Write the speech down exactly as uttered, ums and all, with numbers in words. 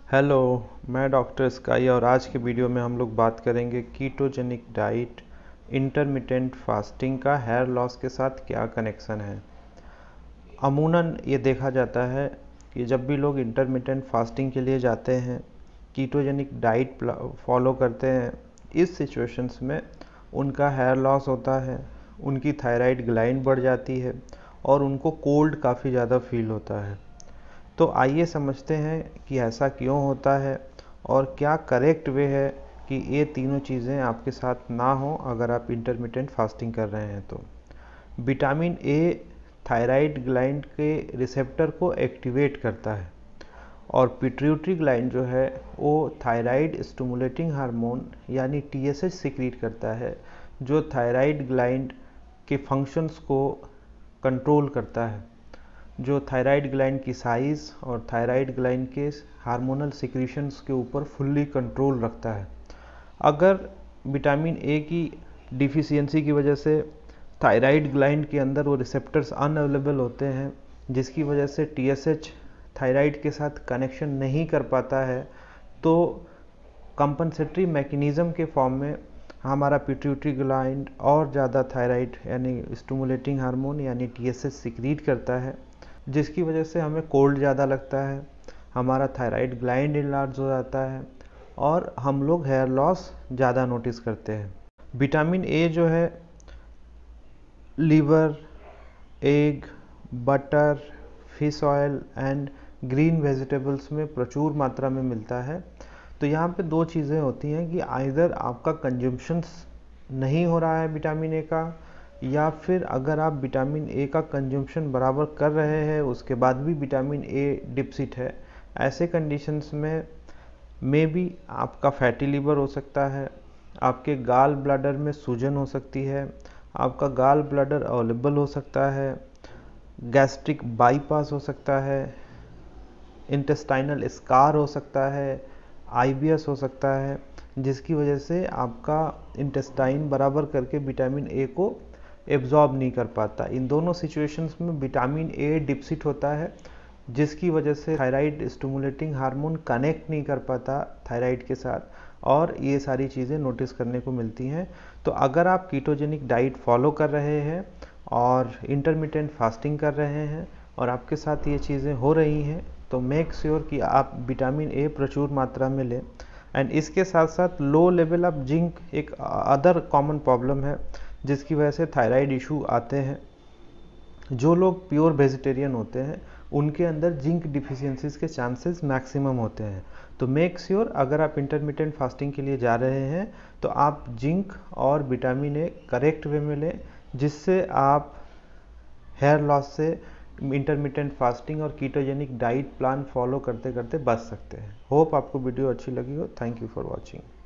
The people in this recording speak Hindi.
हेलो, मैं डॉक्टर स्काई और आज के वीडियो में हम लोग बात करेंगे कीटोजेनिक डाइट, इंटरमिटेंट फास्टिंग का हेयर लॉस के साथ क्या कनेक्शन है। अमूमन ये देखा जाता है कि जब भी लोग इंटरमिटेंट फास्टिंग के लिए जाते हैं, कीटोजेनिक डाइट फॉलो करते हैं, इस सिचुएशंस में उनका हेयर लॉस होता है, उनकी थायराइड ग्लैंड बढ़ जाती है और उनको कोल्ड काफ़ी ज़्यादा फील होता है। तो आइए समझते हैं कि ऐसा क्यों होता है और क्या करेक्ट वे है कि ये तीनों चीज़ें आपके साथ ना हो अगर आप इंटरमिटेंट फास्टिंग कर रहे हैं। तो विटामिन ए थायराइड ग्लैंड के रिसेप्टर को एक्टिवेट करता है और पिट्यूटरी ग्लैंड जो है वो थायराइड स्टिमुलेटिंग हार्मोन यानी टी एस एच सिक्रीट करता है, जो थायराइड ग्लैंड के फंक्शंस को कंट्रोल करता है, जो थायराइड ग्लैंड की साइज़ और थायराइड ग्लैंड के हार्मोनल सिक्रीशंस के ऊपर फुल्ली कंट्रोल रखता है। अगर विटामिन ए की डिफिशियंसी की वजह से थायराइड ग्लैंड के अंदर वो रिसेप्टर्स अनअवेलेबल होते हैं, जिसकी वजह से टी एस एच थायराइड के साथ कनेक्शन नहीं कर पाता है, तो कंपनसेटरी मैकेनिज़्म के फॉर्म में हमारा पिट्यूटरी ग्लैंड और ज़्यादा थायराइड यानी स्टिमुलेटिंग हार्मोन यानी टी एस एच सिक्रीट करता है, जिसकी वजह से हमें कोल्ड ज़्यादा लगता है, हमारा थायराइड ग्लैंड इनलार्ज हो जाता है और हम लोग हेयर लॉस ज़्यादा नोटिस करते हैं। विटामिन ए जो है liver, egg, butter, fish oil and green vegetables में प्रचुर मात्रा में मिलता है। तो यहाँ पे दो चीज़ें होती हैं कि आइदर आपका कंजम्पशंस नहीं हो रहा है विटामिन ए का, या फिर अगर आप विटामिन ए का कंजम्पशन बराबर कर रहे हैं उसके बाद भी विटामिन ए डिप्सिट है, ऐसे कंडीशंस में मे बी आपका फैटी लीवर हो सकता है, आपके गाल ब्लैडर में सूजन हो सकती है, आपका गाल ब्लैडर अवेलेबल हो सकता है, गैस्ट्रिक बाईपास हो सकता है, इंटेस्टाइनल स्कार हो सकता है, आई बी एस हो सकता है, जिसकी वजह से आपका इंटेस्टाइन बराबर करके विटामिन ए को एब्जॉर्ब नहीं कर पाता। इन दोनों सिचुएशंस में विटामिन ए डिप्सिट होता है, जिसकी वजह से थायराइड स्टिमुलेटिंग हार्मोन कनेक्ट नहीं कर पाता थायराइड के साथ और ये सारी चीज़ें नोटिस करने को मिलती हैं। तो अगर आप कीटोजेनिक डाइट फॉलो कर रहे हैं और इंटरमिटेंट फास्टिंग कर रहे हैं और आपके साथ ये चीज़ें हो रही हैं, तो मेक श्योर कि आप विटामिन ए प्रचुर मात्रा में लें। एंड इसके साथ साथ लो लेवल ऑफ जिंक एक अदर कॉमन प्रॉब्लम है जिसकी वजह से थायराइड इशू आते हैं। जो लोग प्योर वेजिटेरियन होते हैं उनके अंदर जिंक डिफिशियंसीज के चांसेस मैक्सिमम होते हैं। तो मेक श्योर अगर आप इंटरमिटेंट फास्टिंग के लिए जा रहे हैं तो आप जिंक और विटामिन ए करेक्ट वे में लें, जिससे आप हेयर लॉस से इंटरमिटेंट फास्टिंग और कीटोजेनिक डाइट प्लान फॉलो करते करते बच सकते हैं। होप आपको वीडियो अच्छी लगी हो। Thank you for watching.